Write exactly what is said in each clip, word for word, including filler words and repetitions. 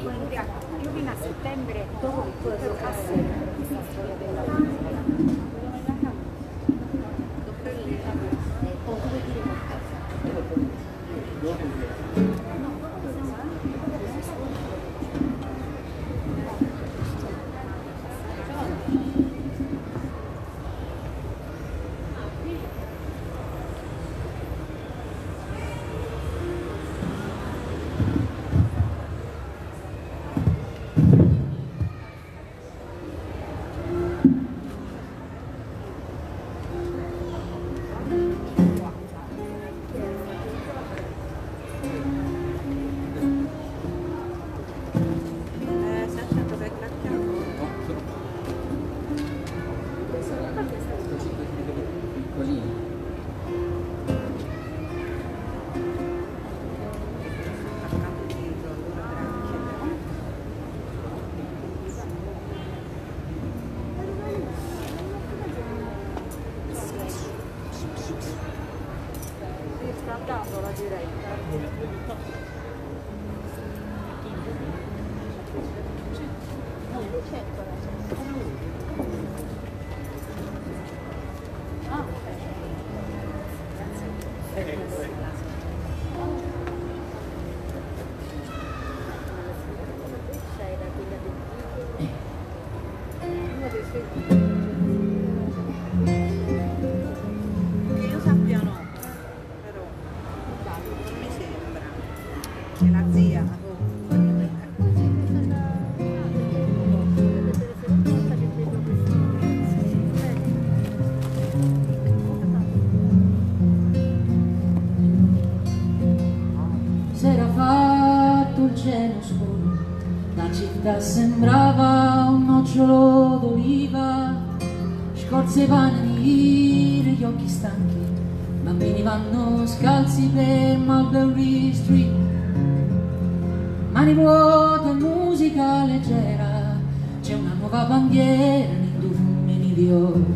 io vino a settembre dopo che poi ero cassa questa storia della musica. O come dire qualcosa. La diretta. Ah, ok. Che io sappia no, però non mi sembra che la zia s'era fatto il cielo scuro, la città sembrava un nocciolo d'oliva, scorze vanili, gli occhi stanchi, bambini vanno scalzi per Mulberry Street, mani vuote, musica leggera, c'è una nuova bandiera nei dolmeni di oro.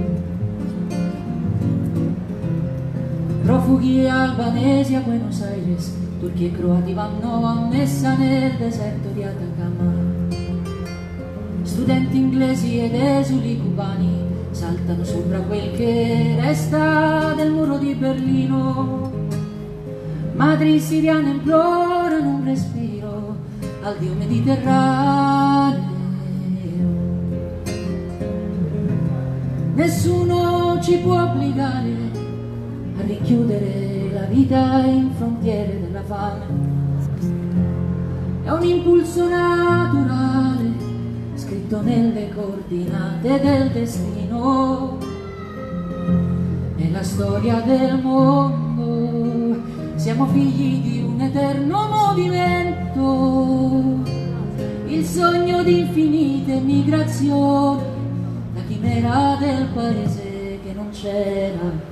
Profughi albanesi a Buenos Aires, turchi e croati vanno a messa nel deserto di Atacama. Studenti inglesi ed esuli cubani saltano sopra quel che resta del muro di Berlino. Madri siriane implorano un respiro al Dio Mediterraneo. Nessuno ci può obbligare a rinchiudere la vita in frontiere della fame. È un impulso naturale scritto nelle coordinate del destino. È la storia del mondo, siamo figli di un eterno movimento, il sogno di infinite migrazioni, la chimera del paese che non c'era.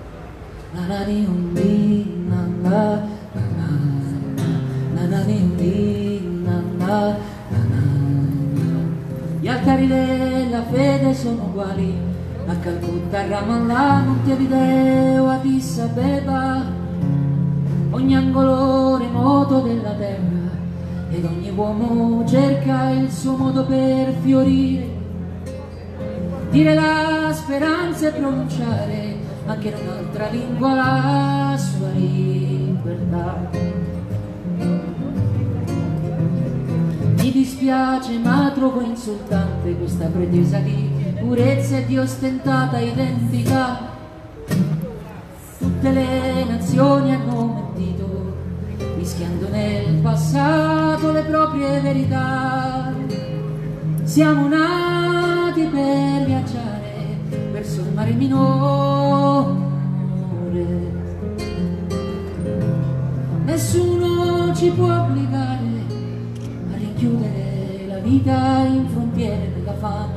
Gli altari della fede sono uguali a Calcutta, a Ramallah, Montevideo, Addis Abeba. Ogni angolo remoto della terra ed ogni uomo cerca il suo modo per fiorire, dire la speranza e pronunciare anche in un'altra lingua la sua libertà. Mi dispiace ma trovo insultante questa pretesa di purezza e di ostentata identità. Tutte le nazioni hanno mentito, mischiando nel passato le proprie verità. Siamo nati per viaggiare verso il mare minore. Nessuno ci può obbligare a rinchiudere la vita in frontiere della fame.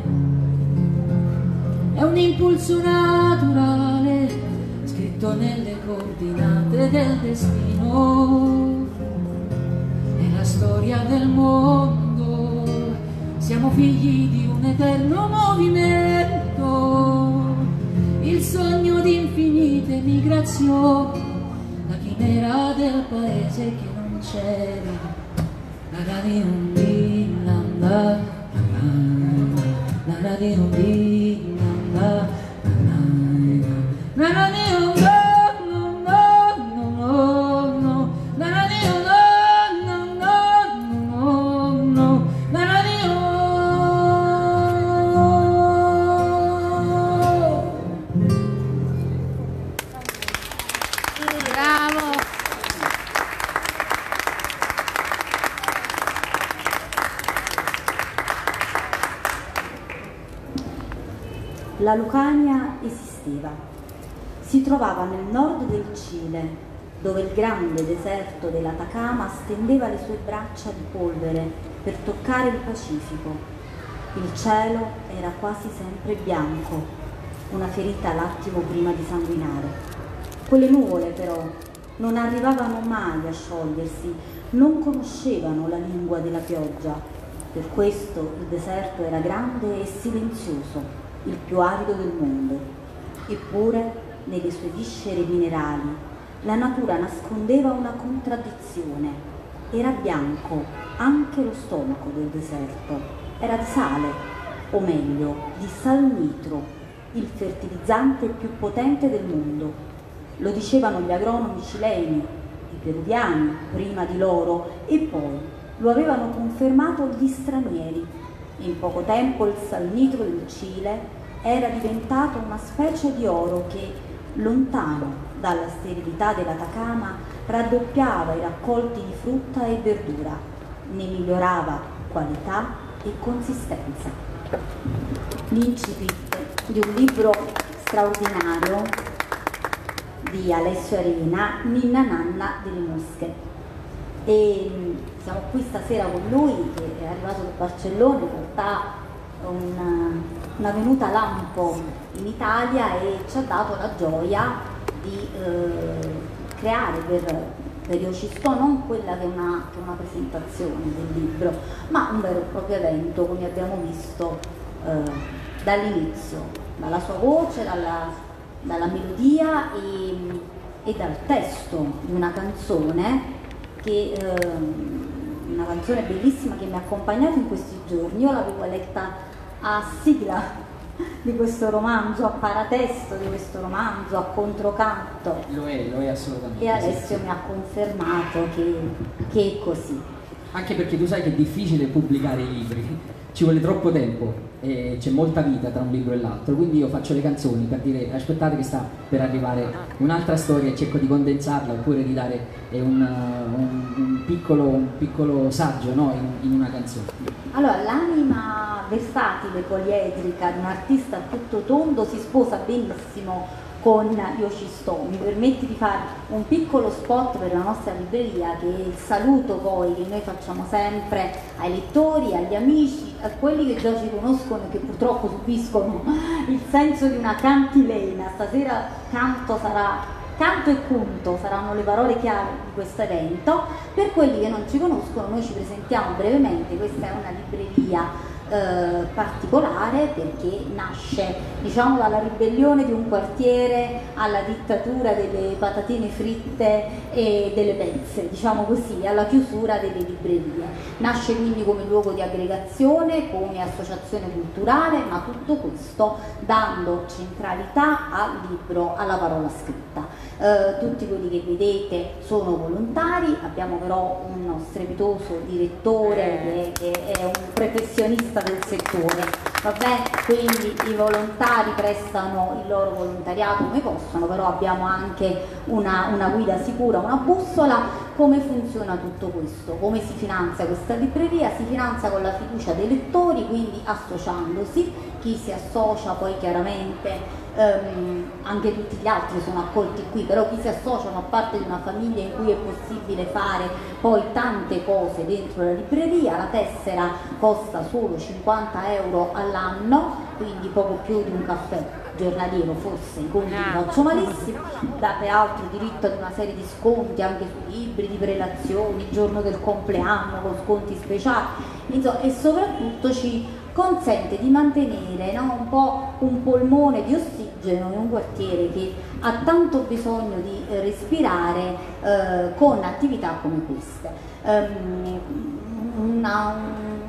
È un impulso naturale scritto nelle coordinate del destino. È la storia del mondo, siamo figli di un eterno movimento, il sogno di infinite migrazioni, la chimera del paese che non c'era, la radio nanadino di nana, nanadino no no no no no, nanadino no no no no no, nanadino. Bravo! La Lucania esisteva. Si trovava nel nord del Cile, dove il grande deserto dell'Atacama stendeva le sue braccia di polvere per toccare il Pacifico. Il cielo era quasi sempre bianco, una ferita l'attimo prima di sanguinare. Quelle nuvole però non arrivavano mai a sciogliersi, non conoscevano la lingua della pioggia. Per questo il deserto era grande e silenzioso, il più arido del mondo. Eppure, nelle sue viscere minerali, la natura nascondeva una contraddizione. Era bianco anche lo stomaco del deserto, era di sale, o meglio, di salnitro, il fertilizzante più potente del mondo. Lo dicevano gli agronomi cileni, i peruviani prima di loro, e poi lo avevano confermato gli stranieri. In poco tempo il salnitro del Cile era diventato una specie di oro che, lontano dalla sterilità dell'Atacama, raddoppiava i raccolti di frutta e verdura, ne migliorava qualità e consistenza. L'incipit di un libro straordinario di Alessio Arena, Ninna Nanna delle Mosche. E siamo qui stasera con lui, che è arrivato da Barcellona, in realtà una, una venuta lampo in Italia, e ci ha dato la gioia di eh, creare per, per Io Ci Sto non quella che è, una, che è una presentazione del libro, ma un vero e proprio evento, come abbiamo visto eh, dall'inizio, dalla sua voce, dalla, dalla melodia e, e dal testo di una canzone che eh, una canzone bellissima che mi ha accompagnato in questi giorni. Io l'avevo letta a sigla di questo romanzo, a paratesto di questo romanzo, a controcanto. Lo è, lo è assolutamente. E Alessio mi ha confermato che, che è così. Anche perché tu sai che è difficile pubblicare i libri, ci vuole troppo tempo e c'è molta vita tra un libro e l'altro, quindi io faccio le canzoni per dire aspettate che sta per arrivare un'altra storia e cerco di condensarla, oppure di dare un, un, un, piccolo, un piccolo saggio, no? in, in una canzone. Allora, l'anima versatile, poliedrica di un artista a tutto tondo si sposa benissimo con Io Ci Sto. Mi permetti di fare un piccolo spot per la nostra libreria, che è il saluto poi che noi facciamo sempre ai lettori, agli amici, a quelli che già ci conoscono e che purtroppo subiscono il senso di una cantilena. Stasera canto sarà canto e conto, saranno le parole chiave di questo evento. Per quelli che non ci conoscono, noi ci presentiamo brevemente. Questa è una libreria Eh, particolare, perché nasce, diciamo, dalla ribellione di un quartiere alla dittatura delle patatine fritte e delle pezze, diciamo così, alla chiusura delle librerie. Nasce quindi come luogo di aggregazione, come associazione culturale, ma tutto questo dando centralità al libro, alla parola scritta. Eh, tutti quelli che vedete sono volontari, abbiamo però uno strepitoso direttore che, che è un professionista del settore, vabbè, quindi i volontari prestano il loro volontariato come possono, però abbiamo anche una, una guida sicura, una bussola. Come funziona tutto questo? Come si finanzia questa libreria? Si finanzia con la fiducia dei lettori, quindi associandosi. Chi si associa poi chiaramente Um, anche tutti gli altri sono accolti qui, però chi si associa fa parte di una famiglia in cui è possibile fare poi tante cose dentro la libreria. La tessera costa solo cinquanta euro all'anno, quindi poco più di un caffè giornaliero, forse i conti li faccio malissimo. Dà peraltro diritto ad una serie di sconti anche sui libri, di prelazioni, giorno del compleanno con sconti speciali, insomma, e soprattutto ci consente di mantenere, no, un po' un polmone di ossigeno in un quartiere che ha tanto bisogno di eh, respirare eh, con attività come queste. Um, una, un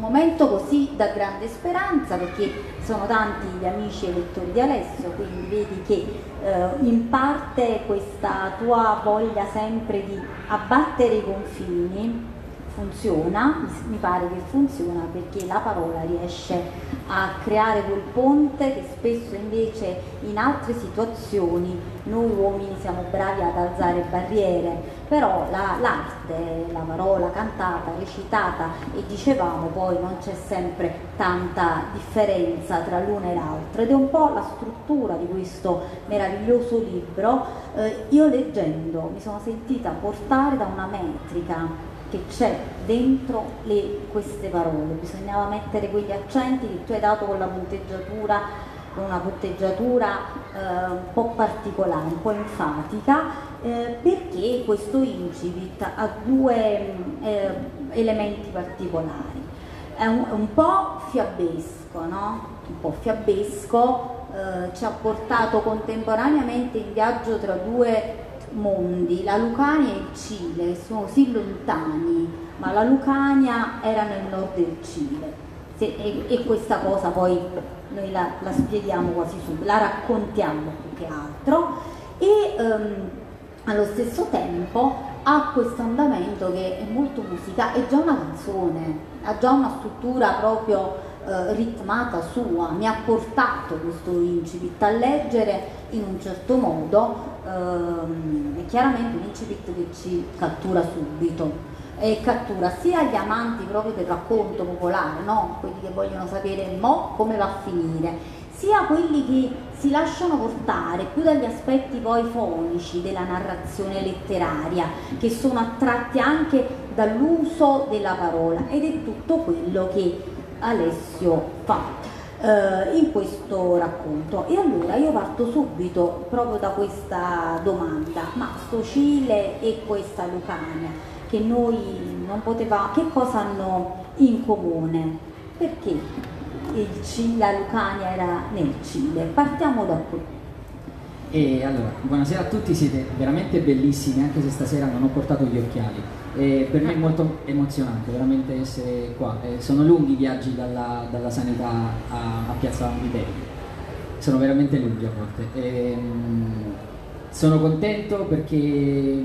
momento così da grande speranza, perché sono tanti gli amici e lettori di Alessio, quindi vedi che eh, in parte questa tua voglia sempre di abbattere i confini funziona, mi pare che funziona, perché la parola riesce a creare quel ponte che spesso invece in altre situazioni noi uomini siamo bravi ad alzare barriere, però la, l'arte, la parola cantata, recitata e dicevamo poi non c'è sempre tanta differenza tra l'una e l'altra, ed è un po' la struttura di questo meraviglioso libro. Eh, io leggendo mi sono sentita portare da una metrica che c'è dentro le, queste parole, bisognava mettere quegli accenti che tu hai dato con la punteggiatura, con una punteggiatura eh, un po' particolare, un po' enfatica, eh, perché questo incipit ha due eh, elementi particolari. È un, un po' fiabesco, no? Un po' fiabesco, eh, ci ha portato contemporaneamente in viaggio tra due mondi, la Lucania e il Cile, sono così lontani, ma la Lucania era nel nord del Cile. Se, e, e questa cosa poi noi la, la spieghiamo quasi subito, la raccontiamo più che altro, e ehm, allo stesso tempo ha questo andamento che è molto musicale, è già una canzone, ha già una struttura proprio eh, ritmata sua, mi ha portato questo incipit a leggere in un certo modo, ehm, è chiaramente un incipit che ci cattura subito, e cattura sia gli amanti proprio del racconto popolare, no? Quelli che vogliono sapere mo come va a finire, sia quelli che si lasciano portare più dagli aspetti poi fonici della narrazione letteraria, che sono attratti anche dall'uso della parola, ed è tutto quello che Alessio fa eh, in questo racconto. E allora io parto subito proprio da questa domanda: ma sto Cile e questa Lucania, che noi non potevamo, che cosa hanno in comune? Perché il Cile, la Lucania era nel Cile? Partiamo da qui. E allora, buonasera a tutti, siete veramente bellissimi, anche se stasera non ho portato gli occhiali. E per me è molto emozionante veramente essere qua. E sono lunghi i viaggi dalla, dalla sanità a, a Piazza Vanvitelli, sono veramente lunghi a volte. E, mh, sono contento perché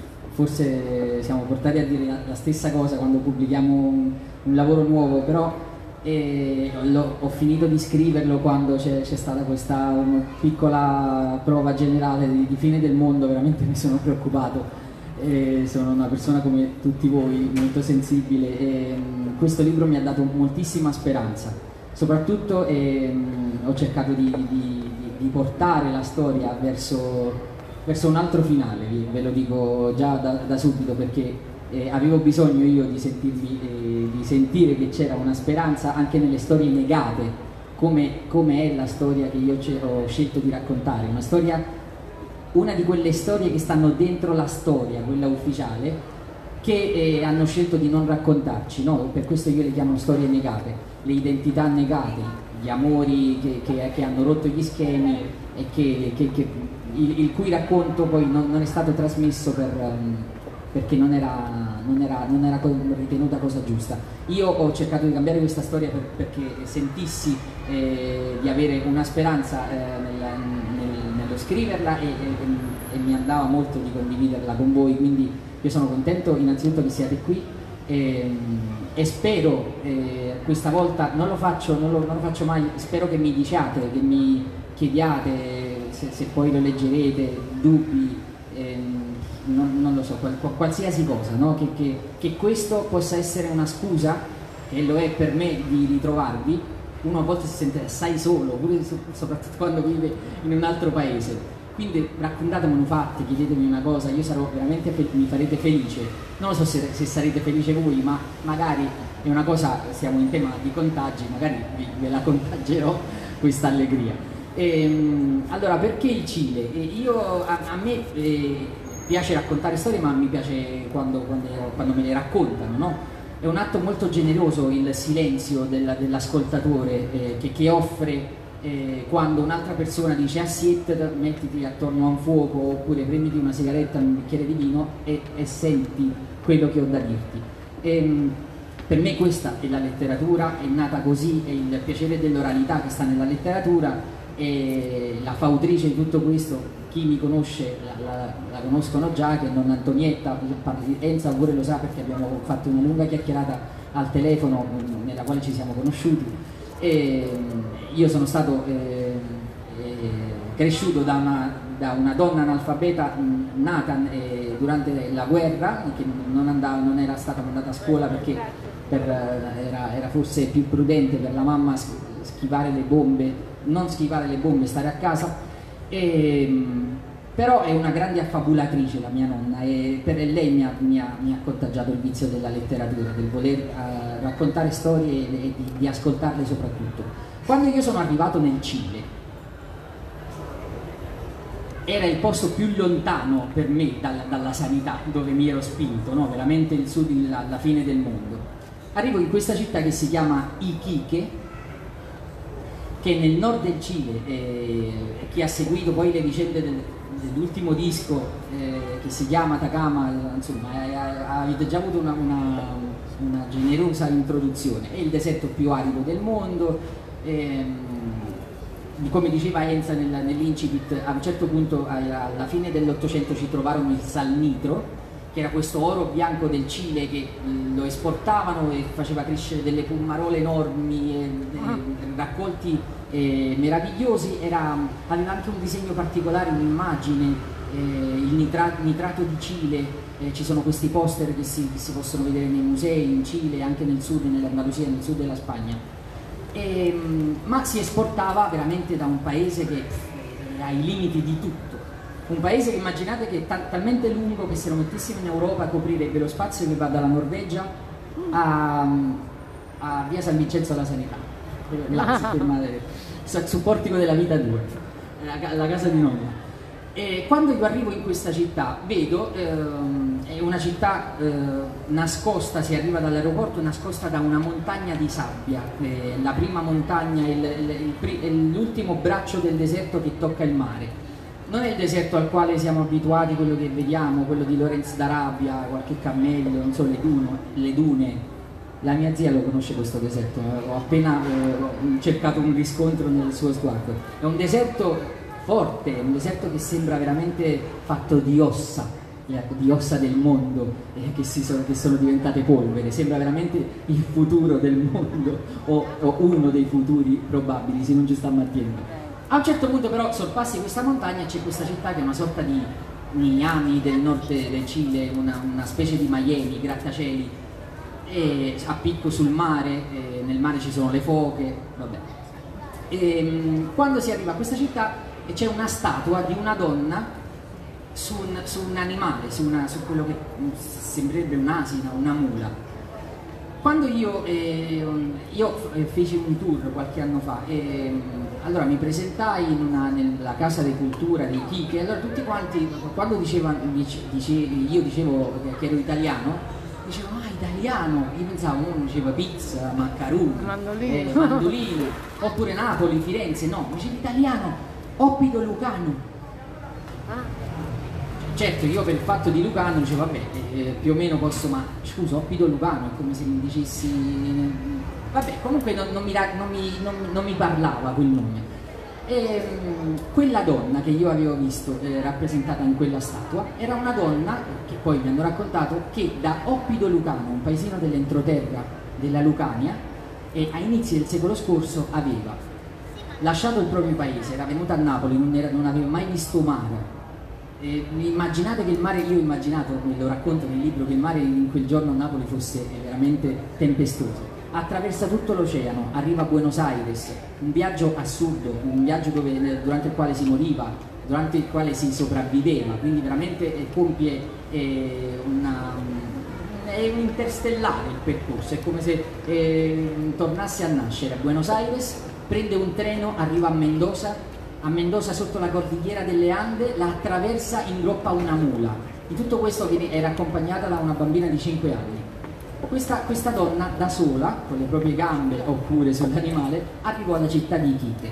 forse siamo portati a dire la stessa cosa quando pubblichiamo un, un lavoro nuovo, però eh, ho finito di scriverlo quando c'è, c'è stata questa piccola prova generale di, di fine del mondo. Veramente mi sono preoccupato, eh, sono una persona come tutti voi, molto sensibile, e mh, questo libro mi ha dato moltissima speranza. Soprattutto eh, mh, ho cercato di, di, di, di portare la storia verso verso un altro finale, ve lo dico già da, da subito, perché eh, avevo bisogno io di, sentirmi, eh, di sentire che c'era una speranza anche nelle storie negate, come, come è la storia che io ho scelto di raccontare, una storia, una di quelle storie che stanno dentro la storia, quella ufficiale, che eh, hanno scelto di non raccontarci, no? Per questo io le chiamo storie negate, le identità negate, gli amori che, che, che hanno rotto gli schemi e che, che, che Il, il cui racconto poi non, non è stato trasmesso per, um, perché non era, non, era, non era ritenuta cosa giusta. Io ho cercato di cambiare questa storia per, perché sentissi eh, di avere una speranza eh, nel, nel, nello scriverla e, e, e mi andava molto di condividerla con voi, quindi io sono contento innanzitutto che siate qui e, e spero eh, questa volta, non lo, faccio, non, lo, non lo faccio mai, spero che mi diciate, che mi chiediate Se, se poi lo leggerete, dubbi, ehm, non, non lo so, qual, qualsiasi cosa, no? che, che, che questo possa essere una scusa, che lo è per me, di ritrovarvi. Uno a volte si sente assai solo, pure, soprattutto quando vive in un altro paese. Quindi raccontatemelo fatti, chiedetemi una cosa, io sarò veramente, mi farete felice. Non lo so se, se sarete felice voi, ma magari è una cosa, siamo in tema di contagi, magari vi, ve la contagierò questa allegria. E, allora, perché il Cile? Io, a, a me eh, piace raccontare storie, ma mi piace quando, quando, quando me le raccontano, no? È un atto molto generoso il silenzio della, dell'ascoltatore eh, che, che offre eh, quando un'altra persona dice ah siete, mettiti attorno a un fuoco, oppure prenditi una sigaretta, un bicchiere di vino e, e senti quello che ho da dirti. E, per me questa è la letteratura, è nata così, è il piacere dell'oralità che sta nella letteratura, e la fautrice di tutto questo, chi mi conosce la, la, la conoscono già, che è nonna Antonietta, Enza pure lo sa perché abbiamo fatto una lunga chiacchierata al telefono nella quale ci siamo conosciuti. E io sono stato eh, eh, cresciuto da una, da una donna analfabeta nata eh, durante la guerra, che non, andava, non era stata mandata a scuola perché per, era, era forse più prudente per la mamma schivare le bombe, non schivare le bombe, stare a casa. E, però è una grande affabulatrice la mia nonna, e per lei mi ha, mi, ha, mi ha contagiato il vizio della letteratura, del voler uh, raccontare storie e, e di, di ascoltarle soprattutto. Quando io sono arrivato nel Cile, era il posto più lontano per me dalla, dalla sanità, dove mi ero spinto, no? Veramente il sud, la, la fine del mondo. Arrivo in questa città che si chiama Iquique, che nel nord del Cile, eh, chi ha seguito poi le vicende del, dell'ultimo disco eh, che si chiama Atacama, insomma, eh, avete già avuto una, una, una generosa introduzione. È il deserto più arido del mondo, ehm, come diceva Enza nel, nell'incipit, a un certo punto alla fine dell'Ottocento ci trovarono il salnitro, che era questo oro bianco del Cile che lo esportavano e faceva crescere delle pumarole enormi, e, e, raccolti eh, meravigliosi. Era, aveva anche un disegno particolare, un'immagine, eh, il nitra, nitrato di Cile, eh, ci sono questi poster che si, che si possono vedere nei musei in Cile, anche nel sud, nell'Andalusia, nel sud della Spagna. E, ma si esportava veramente da un paese che è ai limiti di tutto. Un paese che immaginate che è tal talmente lungo che se lo mettessimo in Europa coprirebbe lo spazio che va dalla Norvegia a, a via San Vincenzo alla Sanità. Grazie, fermate, sul portico della vita due, la, la casa di nonna. E quando io arrivo in questa città vedo, ehm, è una città eh, nascosta, si arriva dall'aeroporto nascosta da una montagna di sabbia, eh, la prima montagna, l'ultimo braccio del deserto che tocca il mare. Non è il deserto al quale siamo abituati, quello che vediamo, quello di Lorenz d'Arabia, qualche cammello, non so, le dune, le dune. La mia zia lo conosce questo deserto, ho appena eh, cercato un riscontro nel suo sguardo. È un deserto forte, è un deserto che sembra veramente fatto di ossa, di ossa del mondo, eh, che, si sono, che sono diventate polvere. Sembra veramente il futuro del mondo, o, o uno dei futuri probabili, se non ci sta battendo. A un certo punto però sorpassi questa montagna e c'è questa città che è una sorta di Miami del nord del Cile, una, una specie di Miami, grattacieli, e a picco sul mare, e nel mare ci sono le foche, vabbè. E, quando si arriva a questa città c'è una statua di una donna su un, su un animale, su, una, su quello che sembrerebbe un'asina, una mula. Quando io, eh, io feci un tour qualche anno fa, e allora mi presentai in una, nella casa di cultura di Iquique, e allora tutti quanti, quando dicevano, dice, dice, io dicevo che ero italiano, dicevano ah italiano, io pensavo, uno diceva pizza, maccaroni, mandolino, eh, mandolino, oppure Napoli, Firenze, no, dicevo italiano, Oppido Lucano. Ah. Certo, io per il fatto di Lucano dicevo vabbè, eh, più o meno posso, ma scusa, Oppido Lucano, è come se mi dicessi, vabbè, comunque non, non, mi, non, mi, non, non mi parlava quel nome. E, mh, quella donna che io avevo visto eh, rappresentata in quella statua era una donna che poi mi hanno raccontato che da Oppido Lucano, un paesino dell'entroterra della Lucania, e a inizi del secolo scorso aveva lasciato il proprio paese, era venuta a Napoli, non, era, non aveva mai visto mare. Eh, immaginate che il mare, io ho immaginato, me lo racconto nel libro, che il mare in quel giorno a Napoli fosse veramente tempestoso. Attraversa tutto l'oceano, arriva a Buenos Aires, un viaggio assurdo, un viaggio dove, durante il quale si moriva, durante il quale si sopravviveva, quindi veramente eh, compie eh, una, è un interstellare il percorso, è come se eh, tornasse a nascere a Buenos Aires, prende un treno, arriva a Mendoza, a Mendoza sotto la cordigliera delle Ande, la attraversa, ingroppa una mula. In tutto questo era accompagnata da una bambina di cinque anni. Questa, questa donna da sola, con le proprie gambe oppure sull'animale, arrivò alla città di Iquique.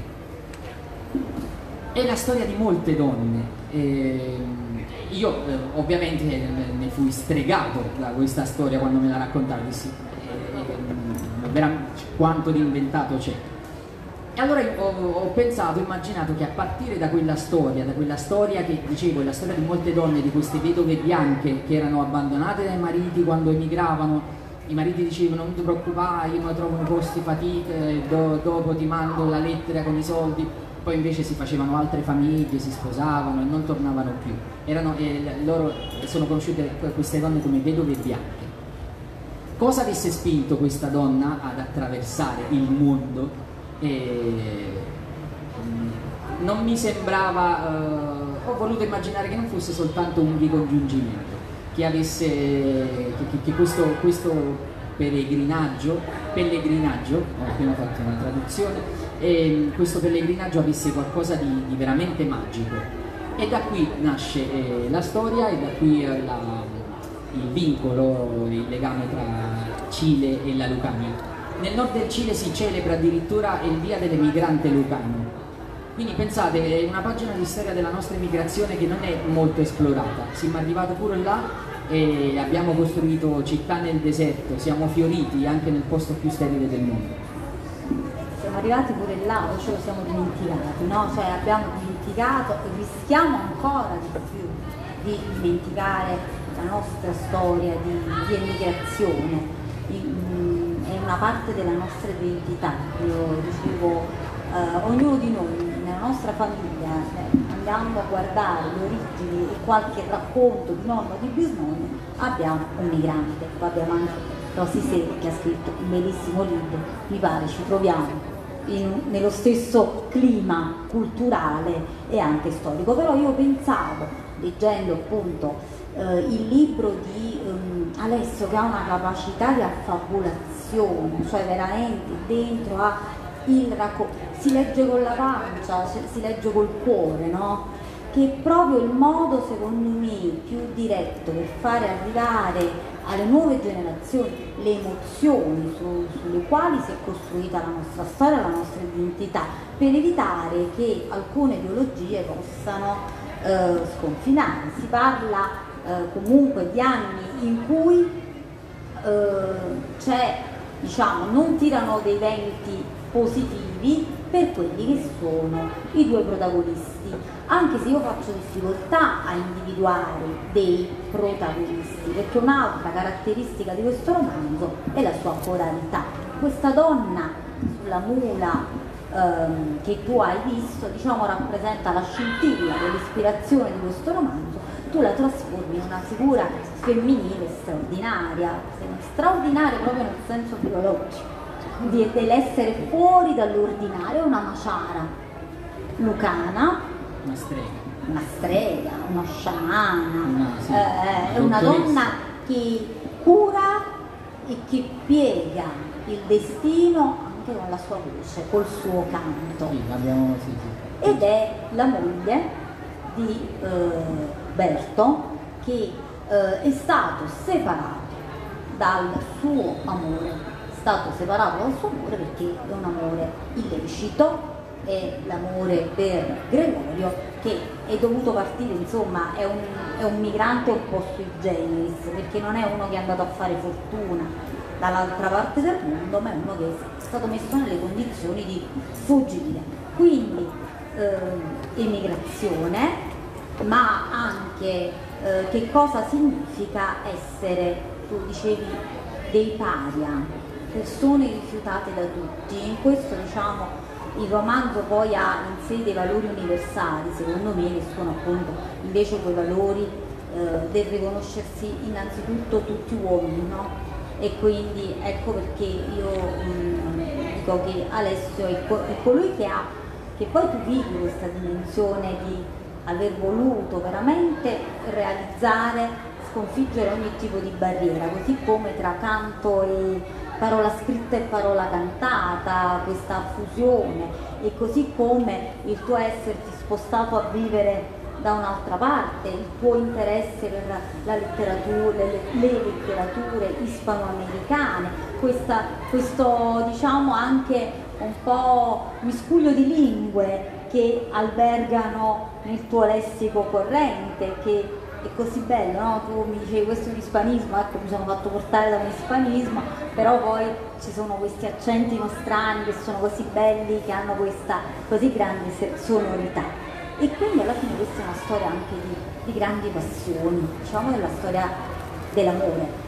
È la storia di molte donne. Eh, io eh, ovviamente ne fui stregato da questa storia quando me la raccontai. Eh, quanto di inventato c'è. E allora ho, ho pensato, ho immaginato che a partire da quella storia, da quella storia che dicevo, è la storia di molte donne, di queste vedove bianche che erano abbandonate dai mariti quando emigravano, i mariti dicevano non ti preoccupare, io mi trovo in posti fatite, do, dopo ti mando la lettera con i soldi, poi invece si facevano altre famiglie, si sposavano e non tornavano più. Erano, eh, loro sono conosciute queste donne come vedove bianche. Cosa avesse spinto questa donna ad attraversare il mondo? E non mi sembrava, eh, ho voluto immaginare che non fosse soltanto un ricongiungimento, che avesse che, che questo, questo pellegrinaggio, pellegrinaggio, ho appena fatto una traduzione, e questo pellegrinaggio avesse qualcosa di, di veramente magico, e da qui nasce eh, la storia, e da qui eh, la, il vincolo, il legame tra Cile e la Lucania. Nel nord del Cile si celebra addirittura il Via dell'Emigrante Lucano, quindi pensate, è una pagina di storia della nostra immigrazione che non è molto esplorata. Siamo arrivati pure là e abbiamo costruito città nel deserto, siamo fioriti anche nel posto più sterile del mondo. Siamo arrivati pure là, o ce lo siamo dimenticati, no? Cioè abbiamo dimenticato e rischiamo ancora di più di dimenticare la nostra storia di, di emigrazione. È una parte della nostra identità. Io dicevo, eh, ognuno di noi nella nostra famiglia, eh, andando a guardare le origini e qualche racconto di nonno o di bisnonno, abbiamo un migrante. Poi abbiamo anche Rosy Seri che ha scritto un bellissimo libro, mi pare ci troviamo in, nello stesso clima culturale e anche storico. Però io pensavo, leggendo appunto Uh, il libro di um, Alessio, che ha una capacità di affabulazione, cioè veramente dentro a il racconto, si legge con la pancia, si legge col cuore, no? Che è proprio il modo secondo me più diretto per fare arrivare alle nuove generazioni le emozioni su, sulle quali si è costruita la nostra storia, la nostra identità, per evitare che alcune ideologie possano uh, sconfinare. Si parla Eh, comunque di anni in cui eh, c'è, diciamo, non tirano dei venti positivi per quelli che sono i due protagonisti, anche se io faccio difficoltà a individuare dei protagonisti, perché un'altra caratteristica di questo romanzo è la sua coralità. Questa donna sulla mula ehm, che tu hai visto, diciamo, rappresenta la scintilla dell'ispirazione di questo romanzo. Tu la trasformi in una figura femminile straordinaria, straordinaria proprio nel senso biologico, dell'essere fuori dall'ordinario, una maciara lucana, una strega, una strega, una sciamana, una, sì, eh, è una donna che cura e che piega il destino anche con la sua voce, col suo canto. Sì, abbiamo, sì, sì. Ed è la moglie di eh, Berto, che eh, è stato separato dal suo amore, è stato separato dal suo amore perché è un amore illecito, è l'amore per Gregorio, che è dovuto partire, insomma, è un, è un migrante un po' sui generis, perché non è uno che è andato a fare fortuna dall'altra parte del mondo, ma è uno che è stato messo nelle condizioni di fuggire. Quindi eh, emigrazione, ma anche eh, che cosa significa essere, tu dicevi, dei paria, persone rifiutate da tutti. In questo, diciamo, il romanzo poi ha in sé dei valori universali, secondo me, che sono appunto invece quei valori eh, del riconoscersi innanzitutto tutti uomini, no? E quindi ecco perché io mh, dico che Alessio è, co è colui che ha, che poi tu vivi questa dimensione di aver voluto veramente realizzare, sconfiggere ogni tipo di barriera, così come tra canto e parola scritta e parola cantata, questa fusione, e così come il tuo esserti spostato a vivere da un'altra parte, il tuo interesse per la letteratura, le, le letterature ispanoamericane, questa, questo, diciamo, anche un po' miscuglio di lingue che albergano nel tuo lessico corrente, che è così bello, no? Tu mi dicevi questo è un ispanismo, ecco, mi sono fatto portare da un ispanismo, però poi ci sono questi accenti nostrani che sono così belli, che hanno questa così grande sonorità. E quindi alla fine questa è una storia anche di, di grandi passioni, diciamo della storia dell'amore.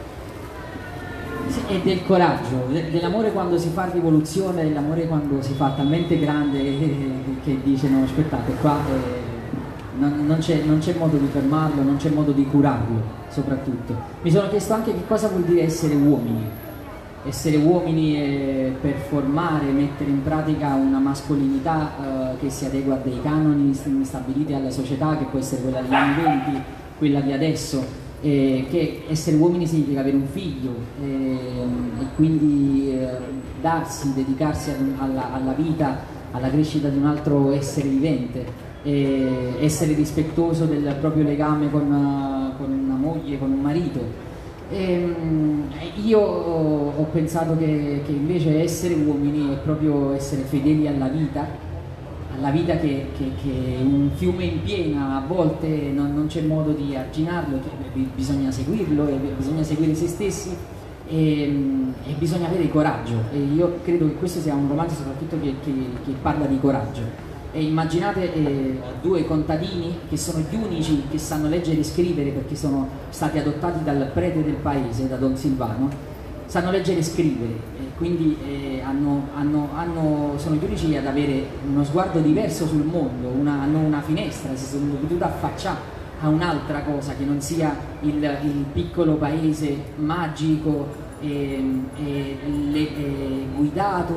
Sì, e del coraggio, de dell'amore quando si fa rivoluzione, dell'amore quando si fa talmente grande che, che dice no aspettate qua eh, non, non c'è modo di fermarlo, non c'è modo di curarlo soprattutto. Mi sono chiesto anche che cosa vuol dire essere uomini, essere uomini eh, per formare, mettere in pratica una mascolinità eh, che si adegua a dei canoni stabiliti alla società, che può essere quella degli anni venti, quella di adesso. Eh, che essere uomini significa avere un figlio eh, e quindi eh, darsi, dedicarsi ad un, alla, alla vita, alla crescita di un altro essere vivente, eh, essere rispettoso del proprio legame con, uh, con una moglie, con un marito. E, io ho, ho pensato che, che invece essere uomini è proprio essere fedeli alla vita, alla vita che, che, che un fiume in piena, a volte non, non c'è modo di arginarlo, bisogna seguirlo, e bisogna seguire se stessi e, e bisogna avere coraggio. E io credo che questo sia un romanzo soprattutto che, che, che parla di coraggio. E immaginate eh, due contadini che sono gli unici che sanno leggere e scrivere, perché sono stati adottati dal prete del paese, da Don Silvano, sanno leggere e scrivere, e quindi eh, hanno, hanno, hanno, sono gli unici ad avere uno sguardo diverso sul mondo, una, hanno una finestra, si sono potuti affacciare a un'altra cosa che non sia il, il piccolo paese magico e, e, le, e guidato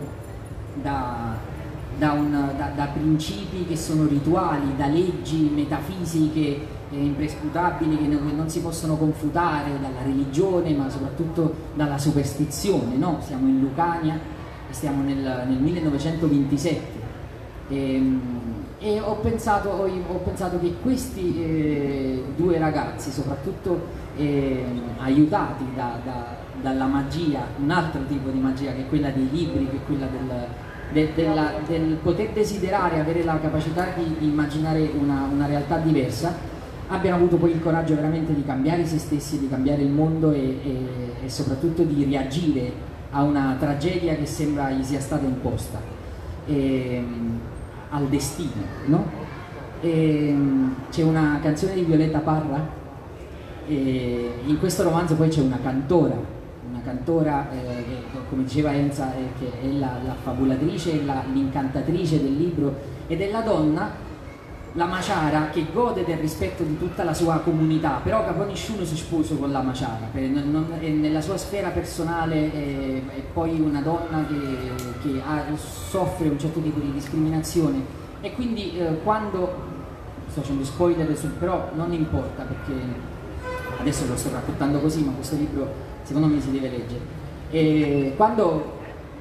da, da, un, da, da principi che sono rituali, da leggi metafisiche imprescrutabili che non, che non si possono confutare dalla religione, ma soprattutto dalla superstizione, no? Siamo in Lucania e stiamo nel, nel millenovecentoventisette e, e ho, pensato, ho, ho pensato che questi eh, due ragazzi, soprattutto eh, aiutati da, da, dalla magia, un altro tipo di magia che è quella dei libri, che è quella del, de, della, del poter desiderare, avere la capacità di, di immaginare una, una realtà diversa, abbiano avuto poi il coraggio veramente di cambiare se stessi, di cambiare il mondo e, e, e soprattutto di reagire a una tragedia che sembra gli sia stata imposta, e, al destino, no? C'è una canzone di Violeta Parra e in questo romanzo poi c'è una cantora, una cantora eh, che, come diceva Enza, eh, che è la, la fabulatrice, l'incantatrice del libro, ed è la donna, la maciara, che gode del rispetto di tutta la sua comunità, però che poi nessuno si sposa con la maciara, non, non, è nella sua sfera personale è, è poi una donna che, che ha, soffre un certo tipo di discriminazione, e quindi eh, quando, sto facendo spoiler, sul, però non importa perché adesso lo sto raccontando così, ma questo libro secondo me si deve leggere. E quando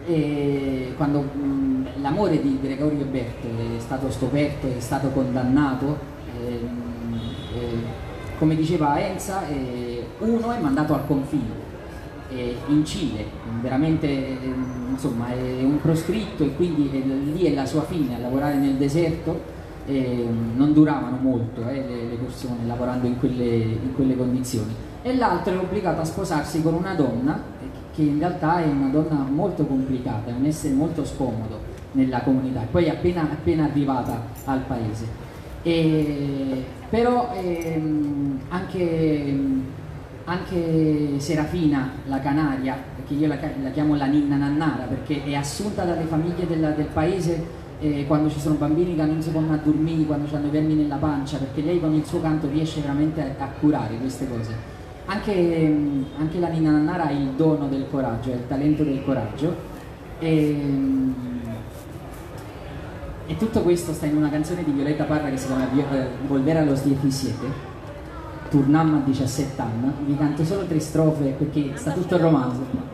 E quando l'amore di Gregorio Berto è stato scoperto, è stato condannato, eh, eh, come diceva Enza, eh, uno è mandato al confino eh, in Cile, veramente eh, insomma è un proscritto, e quindi è, lì è la sua fine, a lavorare nel deserto. Eh, non duravano molto eh, le, le persone lavorando in quelle, in quelle condizioni, e l'altro è obbligato a sposarsi con una donna che in realtà è una donna molto complicata, è un essere molto scomodo nella comunità, poi è appena, appena arrivata al paese. E, però ehm, anche, anche Serafina, la canaria, che io la, la chiamo la ninna nannara, perché è assunta dalle famiglie del, del paese eh, quando ci sono bambini che non si possono dormire, quando hanno i vermi nella pancia, perché lei con il suo canto riesce veramente a, a curare queste cose. Anche, anche la ninna nannara ha il dono del coraggio, ha il talento del coraggio, e, e tutto questo sta in una canzone di Violeta Parra che si chiama Volver a los diecisiete, Turnam a diciassette anni. Vi canto solo tre strofe perché sta tutto il romanzo.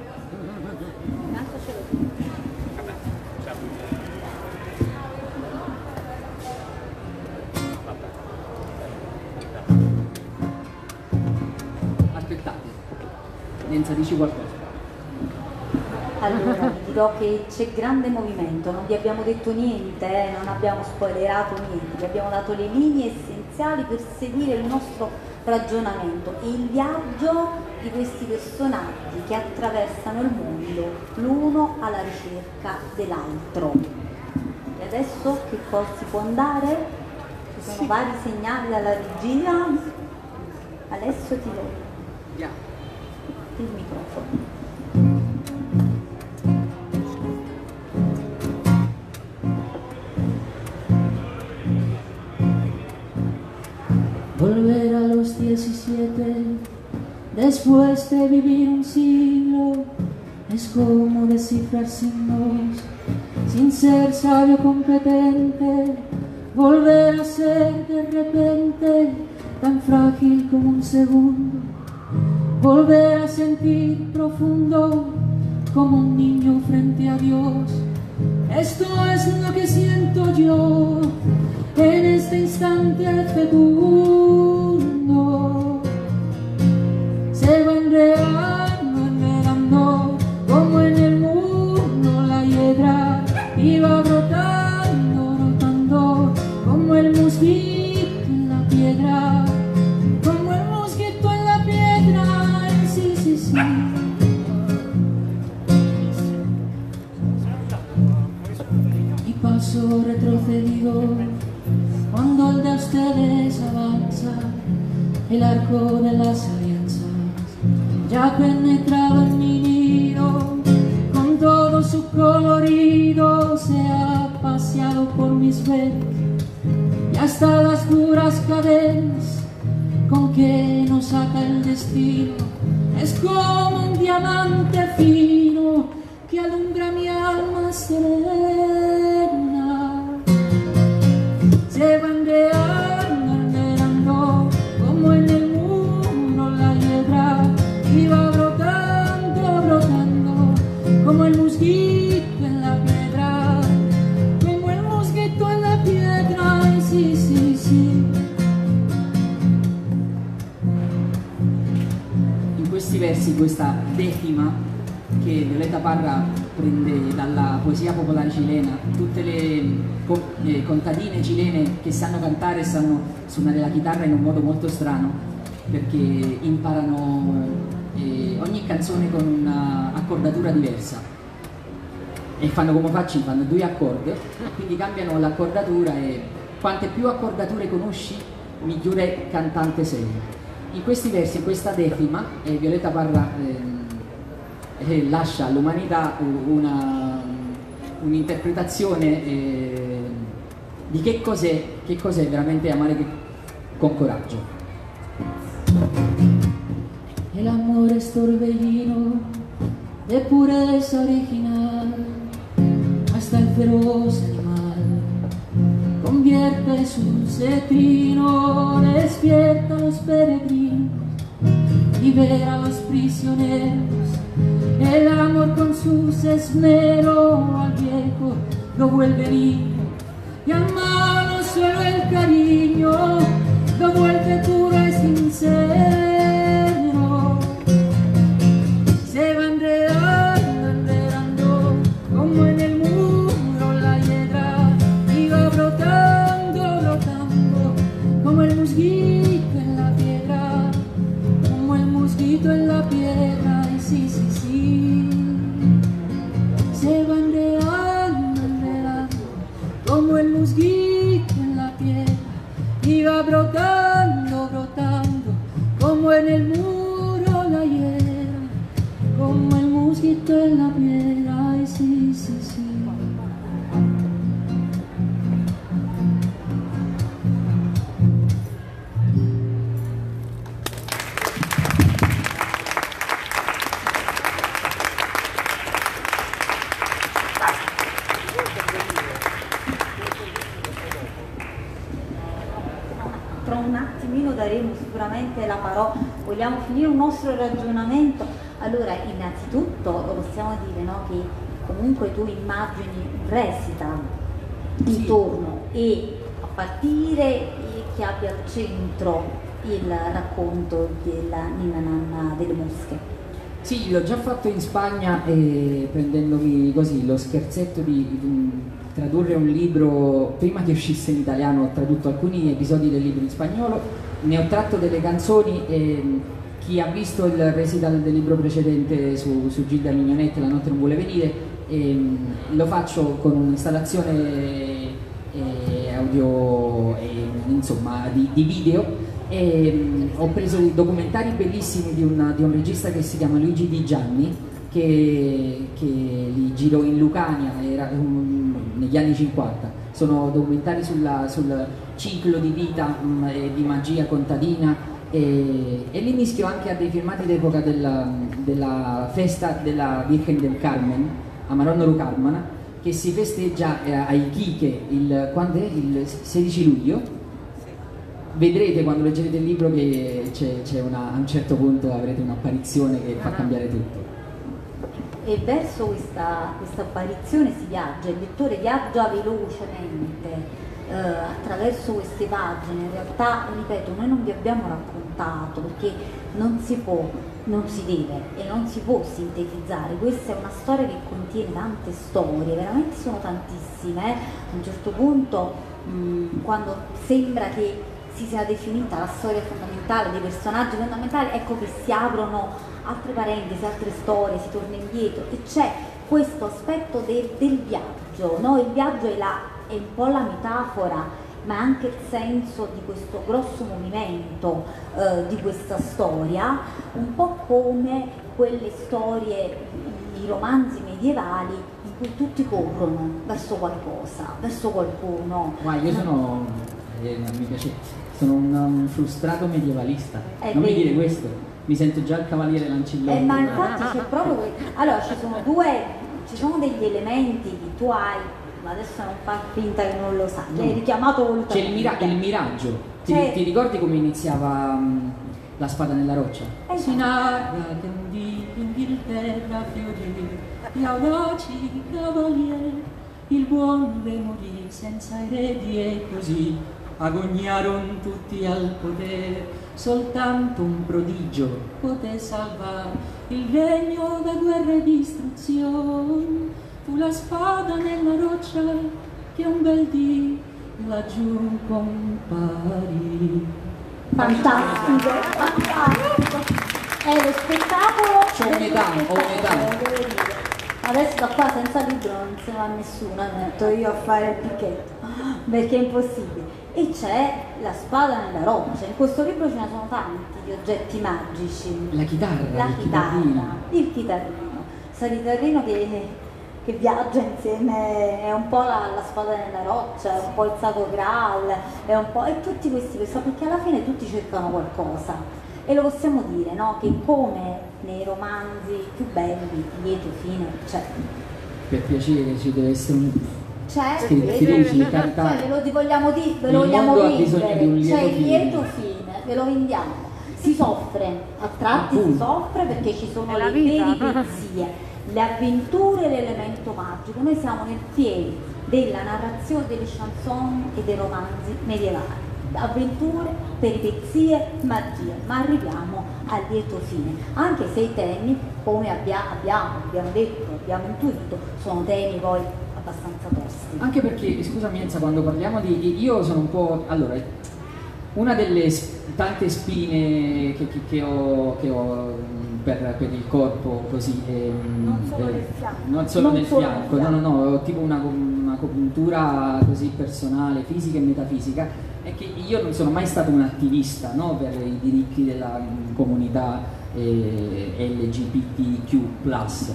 Enza, dici qualcosa. Allora, vi dirò che c'è grande movimento, non vi abbiamo detto niente, eh, non abbiamo spoilerato niente, vi abbiamo dato le linee essenziali iniziali per seguire il nostro ragionamento e il viaggio di questi personaggi che attraversano il mondo, l'uno alla ricerca dell'altro. E adesso che cosa si può andare? Ci sono vari segnali dalla regia. Alessio, ti do Yeah. il microfono. Volver a los diecisiete, después de vivir un siglo, es como descifrar signos, sin ser sabio competente, volver a ser de repente tan frágil como un segundo, volver a sentir profundo como un niño frente a Dios. Esto es lo que siento yo en este instante fecundo. Se va enredando, enredando, como en el mundo la hiedra, y va brotando, brotando, como el mosquito en la piedra, como el mosquito en la piedra, sí, sí, sí. Y paso retrocedido cuando el de ustedes avanza, el arco de las alianzas ya ha penetrado en mi nido, con todo su colorido se ha paseado por mis venas y hasta las duras cadenas con que nos saca el destino. Es como un diamante fino que alumbra mi alma serena. Se va enredando, enredando, como en el muro la hiedra, y va brotando, brotando, como el mosquito en la piedra, como el mosquito en la piedra, sí, sí, sí. In questi versi, questa decima che Violeta Parra prende dalla poesia popolare cilena, tutte le, le contadine cilene che sanno cantare e sanno suonare la chitarra in un modo molto strano, perché imparano eh, ogni canzone con un'accordatura diversa e fanno come faccio, fanno due accordi, quindi cambiano l'accordatura e quante più accordature conosci, migliore cantante sei. In questi versi, in questa decima, eh, Violeta Parra eh, Eh, lascia all'umanità un'interpretazione eh, di che cos'è che cos'è veramente amare con coraggio. El amor es torbellino de pureza original, hasta el feroz animal convierte su cetrino, despierta a los peregrinos, libera a los prisioneros. El amor con sus esmeros al viejo lo vuelve niño, y al malo solo el cariño lo vuelve puro y sincero. Se va enredando, enredando, como en el muro la hiedra, y va brotando, brotando, como el mosquito en la piedra, como el mosquito en la piedra, y sí, sí, sí. Se va enredando, enredando, como el mosquito en la piedra, y va brotando, brotando, como en el muro la hiedra, como el mosquito en la piedra, y sí, sí, sí. Tra un attimino daremo sicuramente la parola, vogliamo finire un nostro ragionamento. Allora, innanzitutto lo possiamo dire, no, che comunque tu immagini un recital intorno e a partire che abbia al centro il racconto della Ninna Nanna delle mosche. Sì, l'ho già fatto in Spagna e prendendomi così lo scherzetto di, di tradurre un libro, prima che uscisse in italiano ho tradotto alcuni episodi del libro in spagnolo, ne ho tratto delle canzoni e chi ha visto il recital del libro precedente su, su Gilda Mignonette, La notte non vuole venire, e, lo faccio con un'installazione eh, audio e, insomma di, di video. E, um, ho preso dei documentari bellissimi di, una, di un regista che si chiama Luigi Di Gianni che, che li girò in Lucania, era um, negli anni cinquanta. Sono documentari sulla, sul ciclo di vita um, e di magia contadina e, e li mischio anche a dei filmati d'epoca della, della festa della Virgen del Carmen a Maronno Carmana, che si festeggia eh, a Iquique il, quando è? Il sedici luglio. Vedrete quando leggerete il libro che c'è una, a un certo punto avrete un'apparizione che fa cambiare tutto. E verso questa, questa apparizione si viaggia, il lettore viaggia velocemente eh, attraverso queste pagine. In realtà, ripeto, noi non vi abbiamo raccontato perché non si può, non si deve e non si può sintetizzare. Questa è una storia che contiene tante storie, veramente sono tantissime. Eh? A un certo punto, mh, quando sembra che si sia definita la storia fondamentale, dei personaggi fondamentali, ecco che si aprono altre parentesi, altre storie, si torna indietro e c'è questo aspetto de, del viaggio, no? Il viaggio è, la, è un po' la metafora, ma anche il senso di questo grosso movimento eh, di questa storia, un po' come quelle storie, i romanzi medievali in cui tutti corrono verso qualcosa, verso qualcuno. Ma io sono, eh, mi piace. Sono un, un frustrato medievalista, È non vero. mi dire questo, mi sento già il cavaliere Lancillotto. Eh, ma infatti c'è proprio que- allora ci sono due, ci sono degli elementi che tu hai, ma adesso non fa finta che non lo sai, No. l'hai richiamato C'è volutamente. il, mira- il miraggio, ti, C'è- ti ricordi come iniziava um, La spada nella roccia? Eh, Si narra che un dì in Inghilterra fiorì gli audaci cavalieri, il buon re morì senza eredi e così agognaron tutti al potere, soltanto un prodigio poté salvar il regno da guerra e distruzione. Fu la spada nella roccia che un bel dì laggiù comparì. Fantastico, fantastico. È lo spettacolo. C'ho un'età, dello ho un'età. spettacolo, devo dire. Adesso da qua senza libro non se ne va nessuno, mi metto io a fare il picchetto, perché è impossibile. E c'è la spada nella roccia, in questo libro ce ne sono tanti di oggetti magici. La chitarra, La il chitarra, chitarrino. il chitarrino, sta chitarrino che, che viaggia insieme, è un po' la, la spada nella roccia, è un po' il Sacro Graal, è un po' e tutti questi, perché alla fine tutti cercano qualcosa. E lo possiamo dire, no? Che come nei romanzi più belli, lieto fine, cioè Per piacere ci deve essere un... c'è, Scrittrici, cioè, cantanti. ve lo di- vogliamo dire, ve Il lo vogliamo mondo ha bisogno vendere, di un lieto c'è il fine. lieto fine, ve lo vendiamo. Si soffre, a tratti si Appunto. soffre perché ci sono È la le vita. peripezie, le avventure e l'elemento magico. Noi siamo nel piede della narrazione delle chanson e dei romanzi medievali. Avventure, peripezie, magia, ma arriviamo al lieto fine, anche se i temi, come abbia- abbiamo, abbiamo detto, abbiamo intuito, sono temi poi abbastanza tosti. Anche perché, scusami Enza, quando parliamo di... io sono un po'... allora, una delle s- tante spine che, che- che ho, che ho mh, per, per il corpo così... ehm, Non solo eh, nel fianco. non solo Non nel solo nel fianco, no, no, no, ho tipo una, un'agopuntura così personale, fisica e metafisica, è che io non sono mai stato un attivista, no, per i diritti della mh, comunità eh, L G B T Q plus.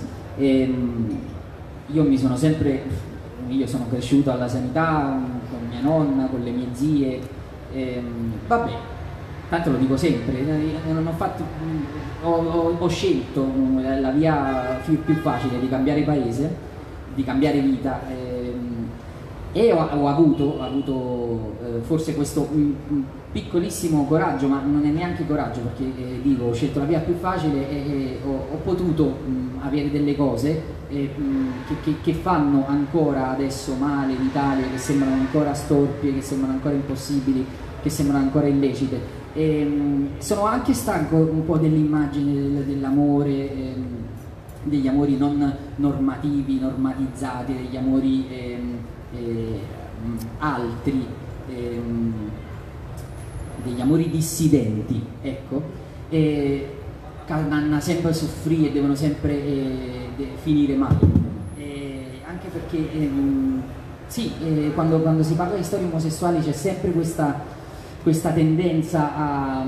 Ehm, io mi sono sempre, io sono cresciuto alla sanità con mia nonna, con le mie zie, ehm, vabbè, tanto lo dico sempre, eh, non ho, fatto, ho, ho- ho scelto la, la via più, più facile di cambiare paese, di cambiare vita, ehm, e ho, ho avuto, ho avuto eh, forse questo mm, mm, piccolissimo coraggio, ma non è neanche coraggio perché eh, dico, ho scelto la via più facile e, e ho, ho potuto mm, avere delle cose eh, mm, che, che- che fanno ancora adesso male l'Italia, che sembrano ancora storpie, che sembrano ancora impossibili, che sembrano ancora illecite. E, sono anche stanco un po' dell'immagine del, dell'amore, ehm, degli amori non normativi, normatizzati, degli amori ehm, eh, altri, ehm, degli amori dissidenti, ecco, e canna sempre soffrire e devono sempre eh, de finire male, e anche perché ehm, sì, eh, quando, quando si parla di storie omosessuali c'è sempre questa questa tendenza a,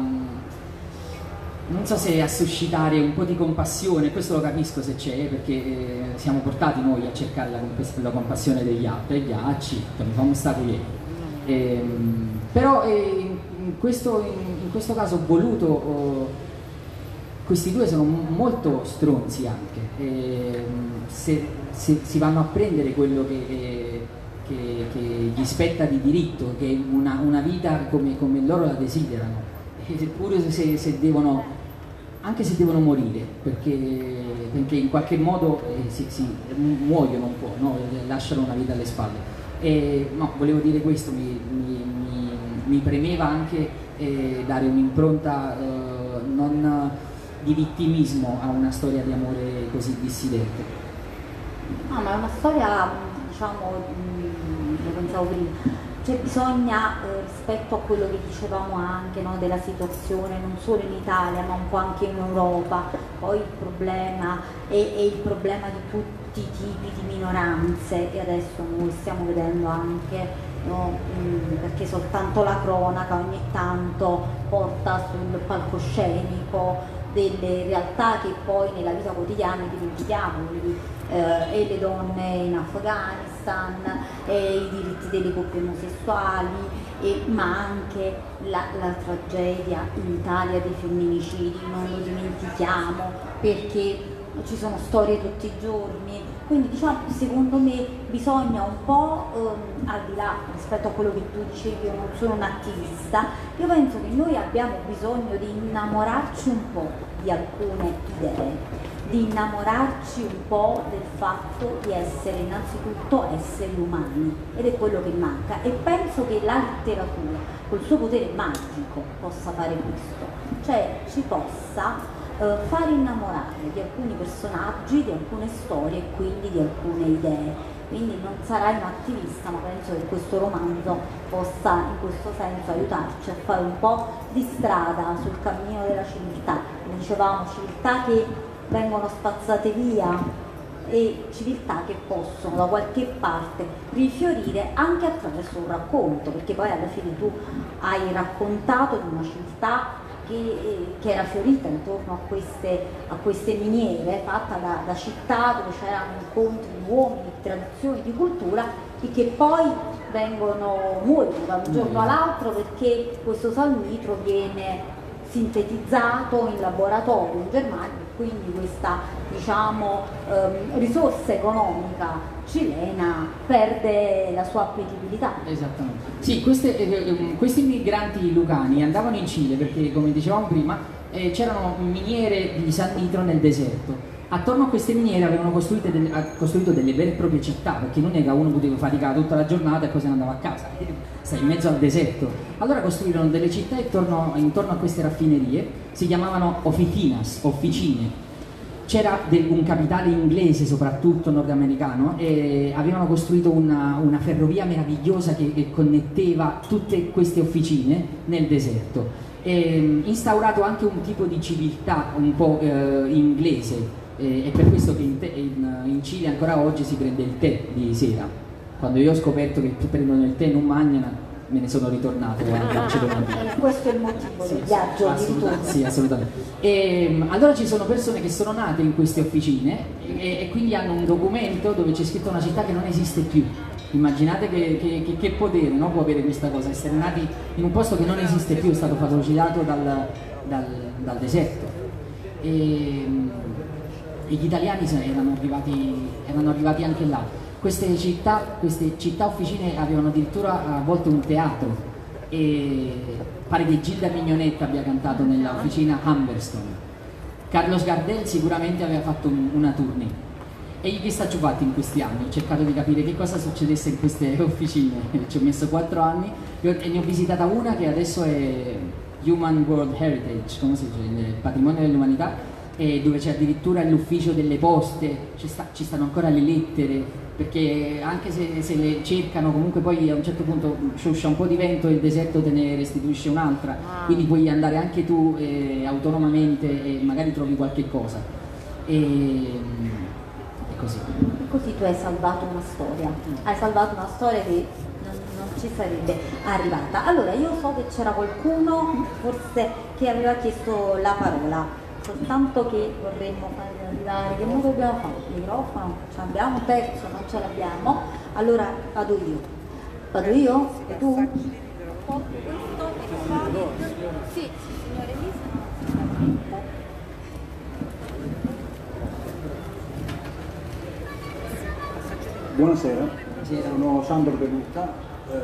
non so se a suscitare un po' di compassione, questo lo capisco se c'è, perché eh, siamo portati noi a cercare la, la compassione degli altri, gli acci, che mi fa un stato ieri. Eh, però eh, in, questo, in, in questo caso ho voluto, oh, questi due sono molto stronzi anche, eh, se, se si vanno a prendere quello che... Eh, Che, che gli spetta di diritto, che è una, una vita come, come loro la desiderano, eppure se, se devono, anche se devono morire, perché, perché in qualche modo eh, si, si, muoiono un po', no? Lasciano una vita alle spalle. E, no, volevo dire questo, mi, mi, mi, mi premeva anche eh, dare un'impronta eh, non di vittimismo a una storia di amore così dissidente. No, ma è una storia, diciamo, lo pensavo prima, cioè bisogna eh, rispetto a quello che dicevamo anche, no, della situazione non solo in Italia ma un po' anche in Europa, poi il problema è, è il problema di tutti i tipi di minoranze, e adesso noi stiamo vedendo anche, no, mh, perché soltanto la cronaca ogni tanto porta sul palcoscenico delle realtà che poi nella vita quotidiana dimentichiamo, quindi, eh, e le donne in Afghanistan, e i diritti delle coppie omosessuali, e, ma anche la, la tragedia in Italia dei femminicidi, non lo dimentichiamo perché ci sono storie tutti i giorni, quindi diciamo secondo me bisogna un po', ehm, al di là rispetto a quello che tu dicevi, io non sono un attivista, io penso che noi abbiamo bisogno di innamorarci un po' di alcune idee, di innamorarci un po' del fatto di essere innanzitutto esseri umani, ed è quello che manca, e penso che la letteratura col suo potere magico possa fare questo, cioè ci possa Uh, far innamorare di alcuni personaggi, di alcune storie e quindi di alcune idee. Quindi non sarai un attivista, ma penso che questo romanzo possa in questo senso aiutarci a fare un po' di strada sul cammino della civiltà. Come dicevamo, civiltà che vengono spazzate via e civiltà che possono da qualche parte rifiorire anche attraverso un racconto, perché poi alla fine tu hai raccontato di una civiltà Che, che era fiorita intorno a queste, a queste miniere, fatta da, da città dove c'erano incontri di uomini, di tradizioni, di cultura, e che poi vengono, muoiono da un giorno all'altro perché questo salnitro viene sintetizzato in laboratorio in Germania, e quindi questa, diciamo, ehm, risorsa economica cilena perde la sua appetibilità. Esattamente. Sì, queste, eh, questi migranti lucani andavano in Cile perché, come dicevamo prima, eh, c'erano miniere di sannitro nel deserto. Attorno a queste miniere avevano costruito delle, costruito delle vere e proprie città, perché non è che uno poteva faticare tutta la giornata e poi se ne andava a casa, stai in mezzo al deserto. Allora costruirono delle città intorno, intorno a queste raffinerie, si chiamavano oficinas, officine. C'era un capitale inglese, soprattutto nordamericano, e avevano costruito una, una ferrovia meravigliosa che, che connetteva tutte queste officine nel deserto. E instaurato anche un tipo di civiltà un po' eh, inglese, e è per questo che in, te, in, in Cile ancora oggi si prende il tè di sera. Quando io ho scoperto che prendono il tè e non mangiano, me ne sono ritornato a Barcellona. Questo è il motivo sì, del viaggio di ritorno. Sì, assolutamente. E, allora ci sono persone che sono nate in queste officine e, e quindi hanno un documento dove c'è scritto una città che non esiste più. Immaginate che, che, che, che potere, no, può avere questa cosa, essere nati in un posto che non esiste più, è stato fagocitato dal, dal, dal deserto. E, e gli italiani erano arrivati, erano arrivati anche là. Queste città, queste città officine avevano addirittura a volte un teatro, e pare che Gilda Mignonetta abbia cantato nella officina Humberstone. Carlos Gardel sicuramente aveva fatto un, una tournée. E io che sta fatto in questi anni? Ho cercato di capire che cosa succedesse in queste officine, ci ho messo quattro anni e ne ho visitata una che adesso è, Human World Heritage, come si dice, il patrimonio dell'umanità, e dove c'è addirittura l'ufficio delle poste, ci, sta, ci stanno ancora le lettere, perché anche se, se le cercano comunque poi a un certo punto scioscia un po' di vento e il deserto te ne restituisce un'altra, ah. quindi puoi andare anche tu eh, autonomamente e magari trovi qualche cosa. E, e così. Così tu hai salvato una storia, hai salvato una storia che non, non ci sarebbe arrivata. Allora io so che c'era qualcuno forse che aveva chiesto la parola, soltanto che vorremmo farvi arrivare, che noi dobbiamo fare il microfono, ce l'abbiamo perso, non ce l'abbiamo, allora vado io. Vado io? E tu? Sì, signore Lisa. Buonasera, sono Sandro De Luca,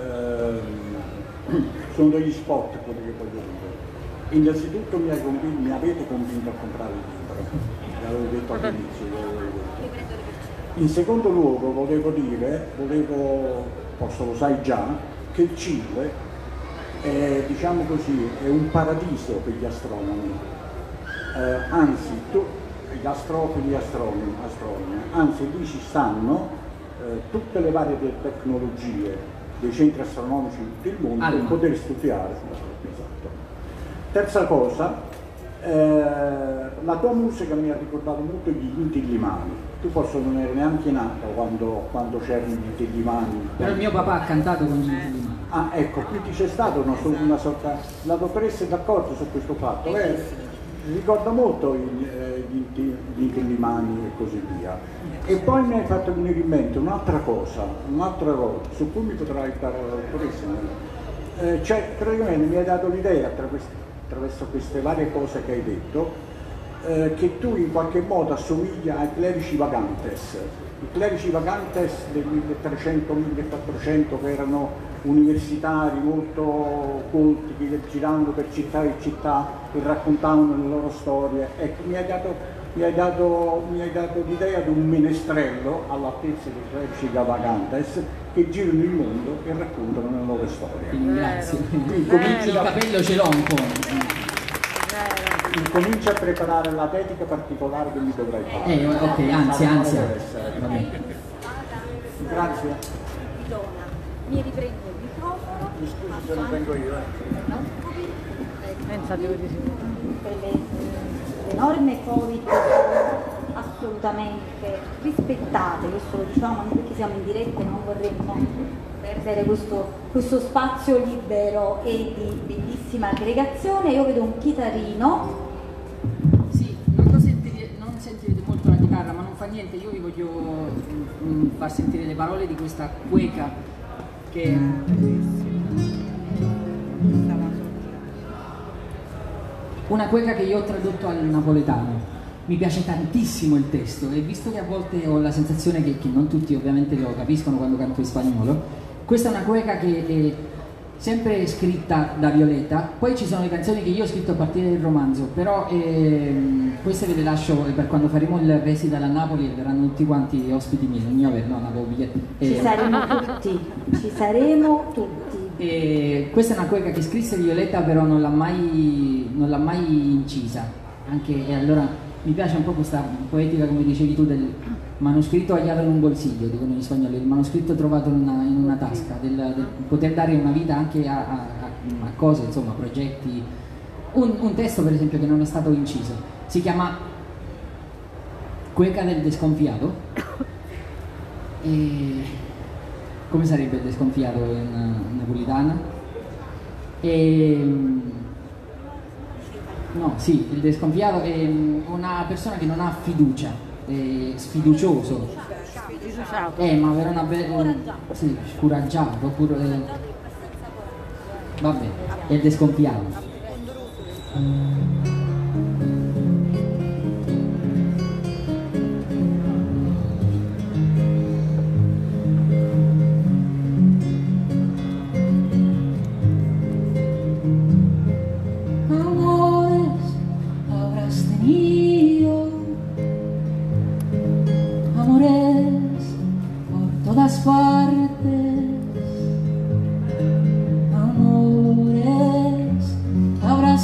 ehm, sono degli spot quelli che voglio dire. Innanzitutto mi, hai convinto, mi avete convinto a comprare il libro, l'avevo detto all'inizio. In secondo luogo volevo dire, volevo, forse lo sai già, che il Cile è, diciamo così, è un paradiso per gli astronomi, eh, anzi tu, gli astrofili astronomi, astronomi, anzi lì ci stanno eh, tutte le varie tecnologie dei centri astronomici di tutto il mondo allora. per poter studiare. Esatto. Terza cosa, eh, la tua musica mi ha ricordato molto gli Inti-Illimani. Tu forse non eri neanche nata quando, quando c'erano gli Inti-Illimani. Però il mio papà ha cantato con gli Inti-Illimani. Ah, ecco, quindi c'è stata una, una sorta... La dottoressa è d'accordo su questo fatto? Lei ricorda molto gli, eh, gli, gli Inti-Illimani e così via. E poi mi hai fatto venire in mente un'altra cosa, un'altra cosa, su cui mi potrà aiutare la dottoressa. Eh, cioè, praticamente mi hai dato l'idea attraverso, attraverso queste varie cose che hai detto, eh, che tu in qualche modo assomiglia ai clerici vagantes. I clerici vagantes del milletrecento millequattrocento che erano universitari molto colti, che girando per città e città e raccontavano le loro storie. Ecco, mi hai dato Mi hai dato, dato l'idea di un menestrello all'altezza dei clerici vagantes che girano il mondo e raccontano le loro storie. Grazie. Il capello ce l'ho un po'. Incomincia a preparare la dedica particolare che mi dovrai fare. Eh, ok, ansia, ansia. Grazie. Mi riprendo il microfono. Mi scusi se non vengo io. Pensate di sicuro. Le norme Covid sono assolutamente rispettate, questo lo diciamo anche perché siamo in diretta e non vorremmo perdere questo, questo spazio libero e di bellissima aggregazione. Io vedo un chitarrino. Sì, non, lo sentirete, non sentirete molto la chitarra, ma non fa niente, io vi voglio mh, far sentire le parole di questa cueca che... Una cueca che io ho tradotto al napoletano. Mi piace tantissimo il testo e visto che a volte ho la sensazione che, che non tutti ovviamente lo capiscono quando canto in spagnolo, questa è una cueca che è sempre scritta da Violeta, poi ci sono le canzoni che io ho scritto a partire dal romanzo, però ehm, queste ve le lascio per quando faremo il recital a Napoli e verranno tutti quanti ospiti miei, non io, no, avevo biglietti. Ci eh, saremo tutti, ci saremo tutti. E questa è una cueca che scrisse Violetta, però non l'ha mai, non l'ha mai incisa, anche, e allora mi piace un po' questa poetica, come dicevi tu, del manoscritto tagliato in un bolsiglio, dicono gli spagnoli, il manoscritto trovato in una, in una tasca, del, del poter dare una vita anche a, a, a cose, insomma, progetti. Un, un testo per esempio che non è stato inciso, si chiama Cueca del desconfiato. E come sarebbe il desconfiato in napolitana? E, no, sì, il desconfiato è una persona che non ha fiducia, è sfiducioso. Eh, ma avere una bella... Sì, scoraggiato, oppure... Vabbè, è il desconfiato. Partes, amores, habrás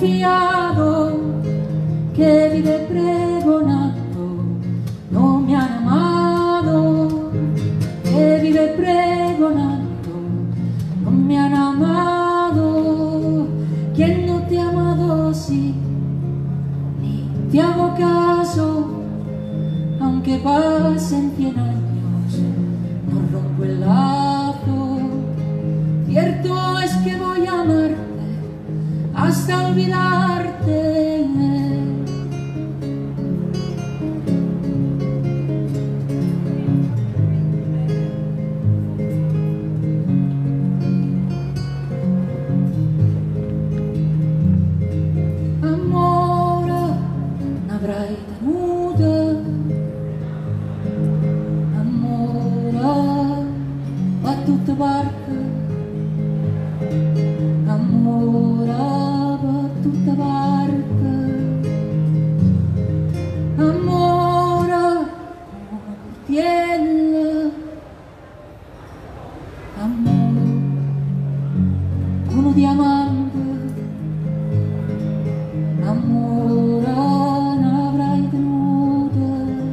confiado, que vive pregonando, no me han amado, que vive pregonando, no me han amado. Quien no te ha amado sí, ni te hago caso, aunque pasen cien años, no rompo el lazo. Cierto es que voy a amarte hasta olvidarte. Amore, n'avrai tenuta, amore, va a tutte parte, amore, va a tutte parte, amore, una portiella, amore, uno diamante, amore, n'avrai tenuta.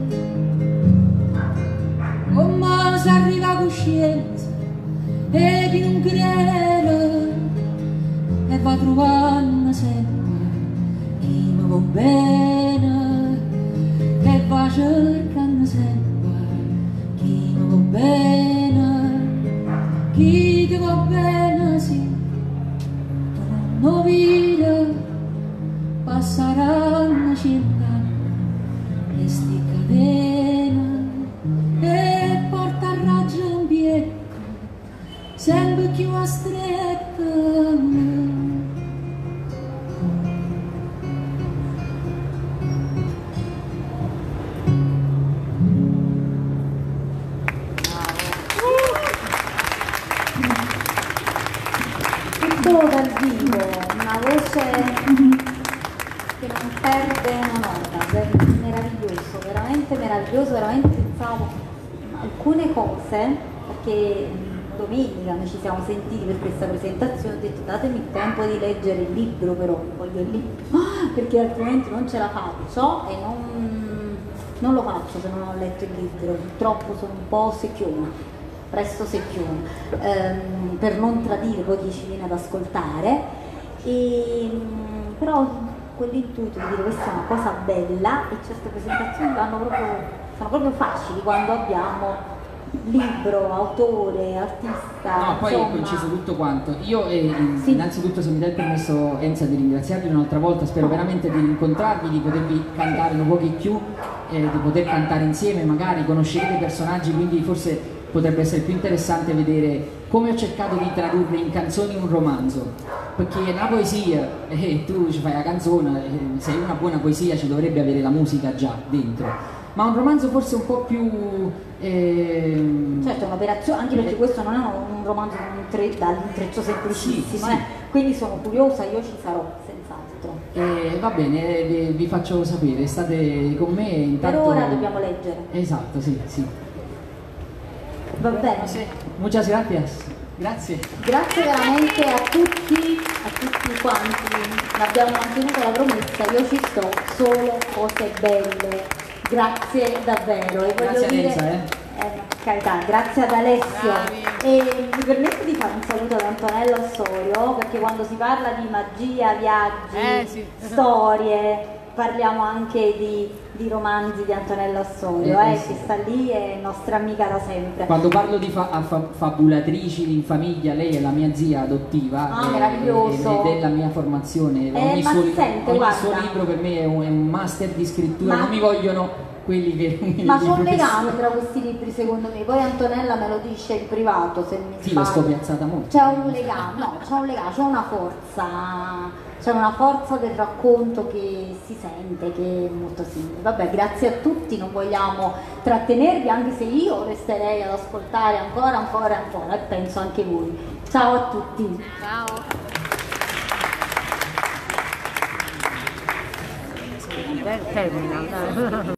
Oh, ma se arriva a coscienza e chi non crede e va trovando sempre chi mi va bene e va cercando sempre chi mi va bene, chi ti va bene, sì, non vita passeranno cent'anni e sti catene e porta a raggio un biecco sempre più a stretta. Tutto dal vivo, una voce che non perde una nota, ver- meraviglioso, veramente meraviglioso, veramente pensavo alcune cose, perché domenica noi ci siamo sentiti per questa presentazione, ho detto datemi il tempo di leggere il libro, però voglio il libro, perché altrimenti non ce la faccio e non, non lo faccio se non ho letto il libro, purtroppo sono un po' secchiona. Presto secchione, ehm, per non tradire poi chi ci viene ad ascoltare, e, però quell'intuito di dire questa è una cosa bella e certe presentazioni vanno proprio, sono proprio facili quando abbiamo libro, autore, artista. No, poi insomma. è coinciso tutto quanto. Io eh, Sì. innanzitutto, se mi dai il permesso, Enza, di ringraziarvi un'altra volta, spero veramente di incontrarvi, di potervi cantare un po' di più, eh, di poter cantare insieme, magari conoscerete i personaggi, quindi forse potrebbe essere più interessante vedere come ho cercato di tradurre in canzoni un romanzo, perché una poesia, e eh, tu ci fai la canzone, eh, se è una buona poesia ci dovrebbe avere la musica già dentro, ma un romanzo forse un po' più... Eh, Certo, è un'operazione, anche perché questo non è un romanzo dall'intreccio semplicissimo, Sì, sì. Eh, quindi sono curiosa, io ci sarò, senz'altro. eh, va bene, eh, vi faccio sapere, state con me intanto... Per ora dobbiamo leggere. Esatto, sì, sì. Va bene. Muchas gracias. Grazie. Grazie veramente a tutti, a tutti quanti, abbiamo mantenuto la promessa, io ci sto, solo cose belle, grazie davvero. E voglio Grazie a dire, Enza, eh. eh, carità, grazie ad Alessio. E mi permetto di fare un saluto ad Antonello Assorio, perché quando si parla di magia, viaggi, Eh, sì. storie, parliamo anche di, di romanzi di Antonello Assorio, Eh, eh, eh, sì. che sta lì, è nostra amica da sempre. Quando parlo di fa- fa- fabulatrici in famiglia, lei è la mia zia adottiva, Ah, e- meraviglioso. ed è la mia formazione. Eh, ogni ma suo, si li- sente, ogni guarda. suo libro per me è un, è un master di scrittura, Ma- non mi vogliono quelli che... Ma i c'è un legame professori. tra questi libri secondo me, poi Antonella me lo dice in privato se mi Sì, l'ho sbaglio. scopiazzata molto. C'è un legame, no, c'è un legame, c'è una forza, c'è una forza del racconto che si sente, che è molto simile. Vabbè, grazie a tutti, non vogliamo trattenervi, anche se io resterei ad ascoltare ancora, ancora, ancora, e penso anche voi. Ciao a tutti. Ciao. Termina.